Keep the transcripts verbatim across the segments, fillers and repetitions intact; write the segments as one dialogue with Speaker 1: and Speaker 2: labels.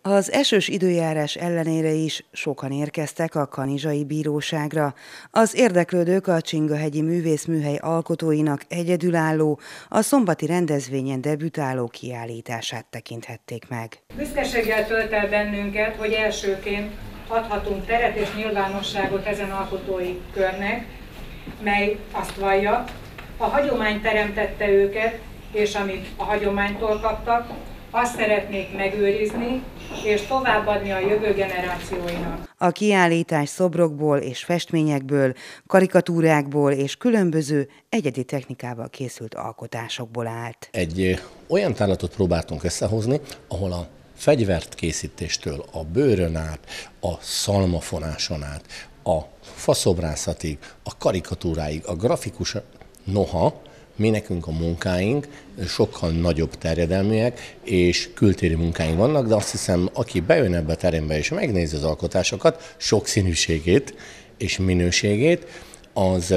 Speaker 1: Az esős időjárás ellenére is sokan érkeztek a kanizsai bíróságra. Az érdeklődők a Csingahegyi Művészműhely alkotóinak egyedülálló, a szombati rendezvényen debütáló kiállítását tekinthették meg.
Speaker 2: Büszkeséggel tölt el bennünket, hogy elsőként adhatunk teret és nyilvánosságot ezen alkotói körnek, mely azt vallja, a hagyomány teremtette őket, és amit a hagyománytól kaptak, azt szeretnék megőrizni, és továbbadni a jövő generációinak.
Speaker 1: A kiállítás szobrokból és festményekből, karikatúrákból és különböző egyedi technikával készült alkotásokból állt.
Speaker 3: Egy olyan tárlatot próbáltunk összehozni, ahol a fegyvert készítéstől, a bőrön át, a szalmafonáson át, a faszobrászhatig, a karikatúráig, a grafikus, noha mi nekünk a munkáink sokkal nagyobb terjedelműek és kültéri munkáink vannak, de azt hiszem, aki bejön ebbe a terembe és megnézi az alkotásokat, sokszínűségét és minőségét, az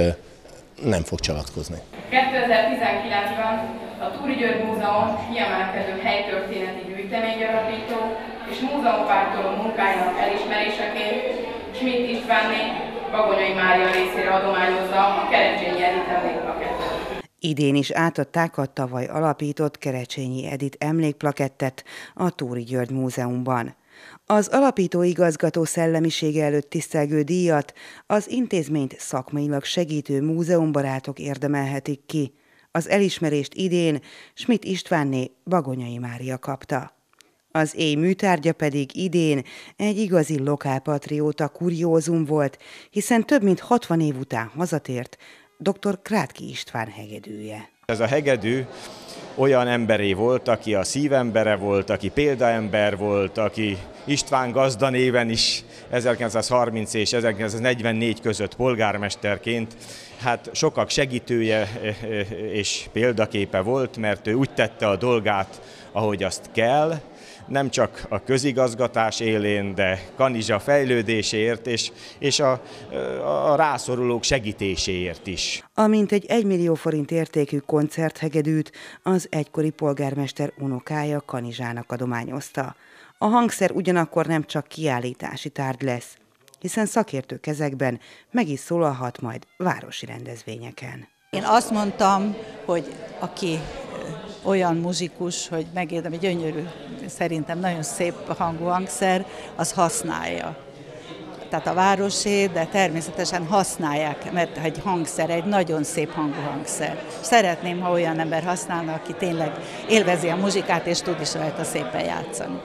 Speaker 3: nem fog csalatkozni.
Speaker 4: kétezer-tizenkilencben a Túri György Múzeum kiemelkedő helytörténeti gyűjteménygyarapító és múzeumpártoló munkájának elismeréseként Schmidt Istvánné Bagonyai Mária részére adományozza a Kerecsényi Edith emlékplakettet.
Speaker 1: Idén is átadták a tavaly alapított Kerecsényi Edith emlékplakettet a Túri György Múzeumban. Az alapító igazgató szellemisége előtt tisztelgő díjat az intézményt szakmailag segítő múzeumbarátok érdemelhetik ki. Az elismerést idén Schmidt Istvánné Bagonyai Mária kapta. Az éj műtárgya pedig idén egy igazi lokálpatrióta kuriózum volt, hiszen több mint hatvan év után hazatért dr. Krátky István hegedűje.
Speaker 5: Ez a hegedű olyan emberé volt, aki a szívembere volt, aki példaember volt, aki István gazda néven is ezerkilencszázharminc és ezerkilencszáznegyvennégy között polgármesterként hát sokak segítője és példaképe volt, mert ő úgy tette a dolgát, ahogy azt kell, nem csak a közigazgatás élén, de Kanizsa fejlődéséért és, és a, a rászorulók segítéséért is.
Speaker 1: Amint egy egymillió forint értékű koncerthegedűt az egykori polgármester unokája Kanizsának adományozta. A hangszer ugyanakkor nem csak kiállítási tárgy lesz, hiszen szakértő kezekben meg is szólalhat majd városi rendezvényeken.
Speaker 6: Én azt mondtam, hogy aki olyan muzsikus, hogy megérdemli, gyönyörű, szerintem nagyon szép hangú hangszer, az használja. Tehát a városé, de természetesen használják, mert egy hangszer, egy nagyon szép hangú hangszer. Szeretném, ha olyan ember használna, aki tényleg élvezi a muzsikát, és tud is rajta szépen játszani.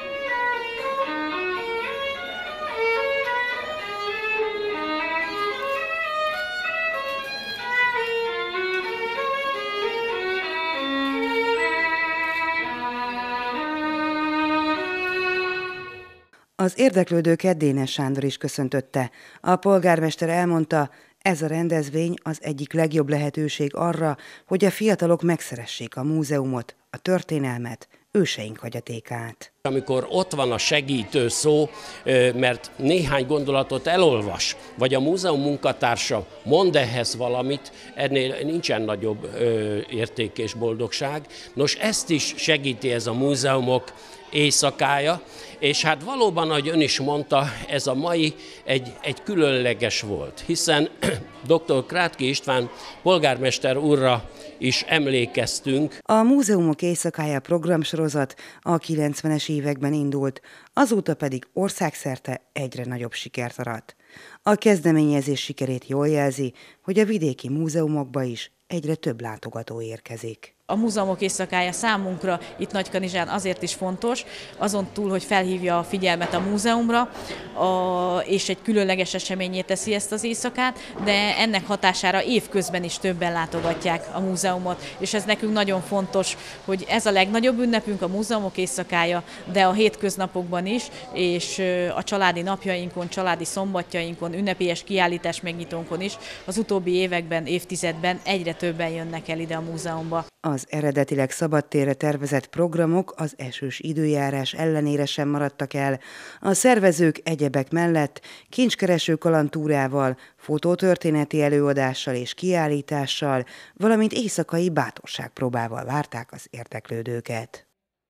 Speaker 1: Az érdeklődőket Dénes Sándor is köszöntötte. A polgármester elmondta, ez a rendezvény az egyik legjobb lehetőség arra, hogy a fiatalok megszeressék a múzeumot, a történelmet, őseink hagyatékát.
Speaker 7: Amikor ott van a segítő szó, mert néhány gondolatot elolvas, vagy a múzeum munkatársa mond ehhez valamit, ennél nincsen nagyobb érték és boldogság. Nos, ezt is segíti ez a múzeumok éjszakája, és hát valóban, ahogy ön is mondta, ez a mai egy, egy különleges volt, hiszen dr. Krátky István polgármester úrra is emlékeztünk.
Speaker 1: A Múzeumok éjszakája programsorozat a kilencvenes években indult, azóta pedig országszerte egyre nagyobb sikert arat. A kezdeményezés sikerét jól jelzi, hogy a vidéki múzeumokba is egyre több látogató érkezik.
Speaker 8: A Múzeumok éjszakája számunkra itt Nagykanizsán azért is fontos, azon túl, hogy felhívja a figyelmet a múzeumra, a, és egy különleges eseményé teszi ezt az éjszakát, de ennek hatására évközben is többen látogatják a múzeumot, és ez nekünk nagyon fontos, hogy ez a legnagyobb ünnepünk, a Múzeumok éjszakája, de a hétköznapokban is, és a családi napjainkon, családi szombatjainkon, ünnepélyes kiállítás megnyitónkon is az utóbbi években, évtizedben egyre többen jönnek el ide a múzeumba.
Speaker 1: Az eredetileg szabadtérre tervezett programok az esős időjárás ellenére sem maradtak el. A szervezők egyebek mellett kincskereső kalandtúrával, fotótörténeti előadással és kiállítással, valamint éjszakai bátorságpróbával várták az érdeklődőket.